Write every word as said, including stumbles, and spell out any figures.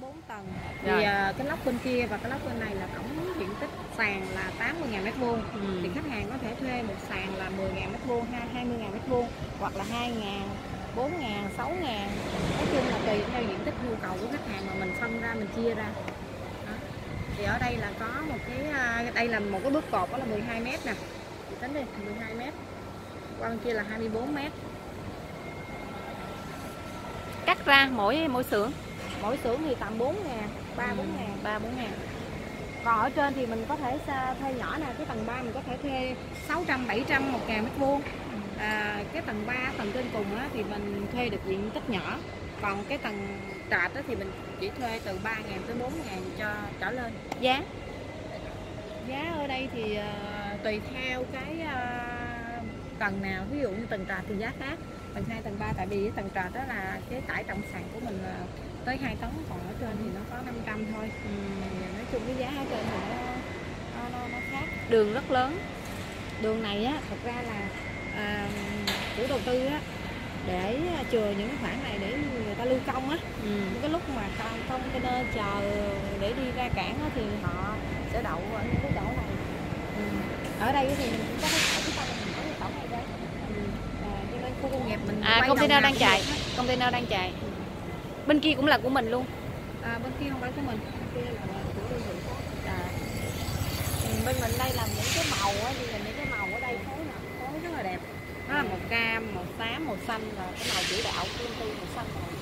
bốn tầng. Rồi. Thì à, cái lốc bên kia và cái lốc bên này là tổng diện tích sàn là tám mươi nghìn mét vuông. Ừ. Thì khách hàng có thể thuê một sàn là mười nghìn mét vuông, hai mươi nghìn mét vuông hoặc là hai nghìn, bốn nghìn, sáu nghìn. Nói chung là tùy theo diện tích nhu cầu của khách hàng mà mình phân ra, mình chia ra. Đó. Thì ở đây là có một cái, đây là một cái bước cột, đó là mười hai mét nè. Thì tính đi, mười hai mét. Qua bên kia là hai mươi bốn mét. Cắt ra mỗi mỗi xưởng. Mỗi xưởng thì tầm bốn ngàn, ba bốn ngàn, ba bốn ngàn. Còn ở trên thì mình có thể thuê nhỏ nè, cái tầng ba mình có thể thuê sáu trăm, bảy trăm một ngàn mét vuông. À, cái tầng ba, tầng trên cùng á, thì mình thuê được diện tích nhỏ. Còn cái tầng trệt á, thì mình chỉ thuê từ ba ngàn tới bốn ngàn cho trở lên. Giá? Giá ở đây thì uh, tùy theo cái uh, tầng nào. Ví dụ như tầng trệt thì giá khác, tầng hai, tầng ba, tại vì cái tầng trệt đó là cái tải trọng sàn của mình là tới hai tấn, còn ở trên thì nó có năm trăm thôi. Ừ. Nói chung cái giá ở trên thì nó, nó, nó, nó khác. Đường rất lớn. Đường này á, thật ra là à, chủ đầu tư á, để chừa những cái khoản này để người ta lưu công á. Ừ. Cái lúc mà container chờ để đi ra cảng á, thì họ sẽ đậu ở những cái chỗ này. Ừ. Ở đây thì mình cũng có cái cổng sau mình mở cái cổng này đây. Ừ. À, cho nên khu công nghiệp mình À, container đang chạy, container đang chạy. Ừ. Bên kia cũng là của mình luôn. À, bên kia không phải của mình, bên kia là của đơn vị khác. À. Ừ, bên mình đây là những cái màu á, như là những cái màu ở đây phối nè, phối rất là đẹp. Nó là màu cam, màu xám, màu xanh, là cái màu chủ đạo của công ty, màu xanh, màu